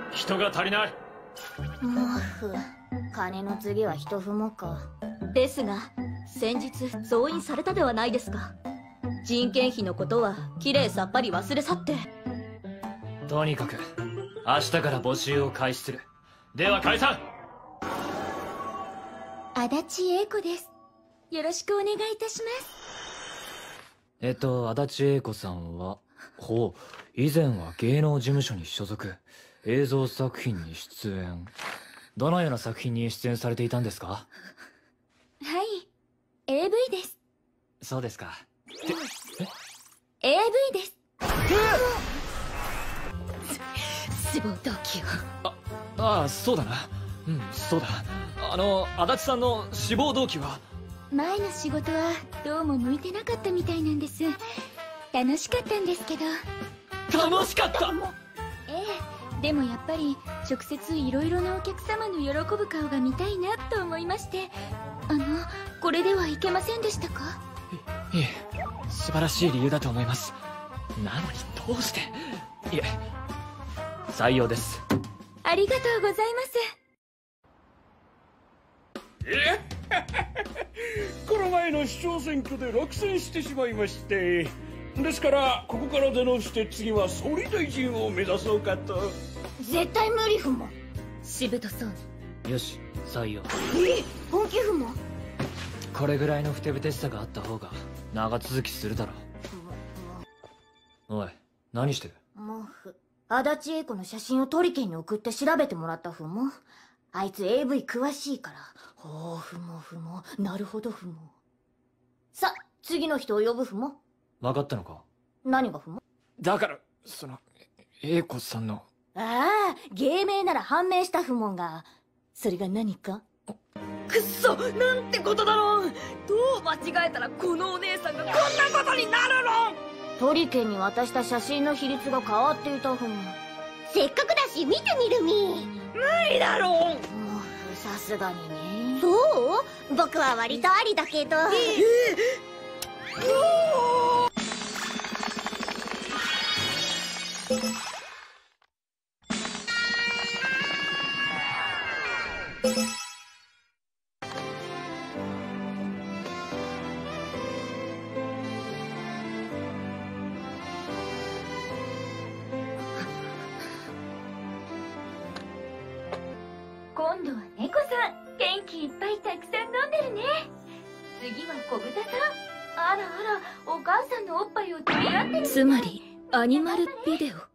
人が足りない。 もふ、金の次は一踏もか。 ですが先日増員されたではないですか。人件費のことはきれいさっぱり忘れ去って。 とにかく明日から募集を開始する。では解散。 足立英子です。よろしくお願いいたします。 足立英子さんは、以前は芸能事務所に所属、映像作品に出演。どのような作品に出演されていたんですか？ はい、AV です。 そうですか。 AV です。 志望動機を。 ああ、そうだな。うん、そうだ。足立さんの志望動機は？ 前の仕事はどうも向いてなかったみたいなんです。楽しかったんですけど。 楽しかった。 ええ、でもやっぱり直接いろいろなお客様の喜ぶ顔が見たいなと思いまして、これではいけませんでしたか？ いえ、素晴らしい理由だと思います。なのにどうして？いえ、採用です。 ありがとうございます。 この前の市長選挙で落選してしまいまして、ですからここから出直して次は総理大臣を目指そうかと。 絶対無理ふも。 しぶとそう。 よし、採用。 本気ふも。 これぐらいのふてぶてしさがあった方が長続きするだろう。おい、何してる？ もふ、足立英子の写真をトリケンに送って調べてもらったふも。あいつ AV 詳しいから。ほうふもふも、なるほどふも。さ、次の人を呼ぶふも。 分かったのか？ 何がふも？ だから、英子さんの。 ああ、芸名なら判明したふもんが。それが何か？ くっそ、なんてことだろう。どう間違えたらこのお姉さんがこんなことになるの。 トリケンに渡した写真の比率が変わっていたふも。せっかくだし見てみるみ。 無理だろう。 もうさすがにね。そう？僕は割とありだけど。今度は猫さん、元気いっぱいたくさん飲んでるね。次は小豚さん。あらあら、お母さんのおっぱいを取り合ってる。 つまりアニマルビデオ。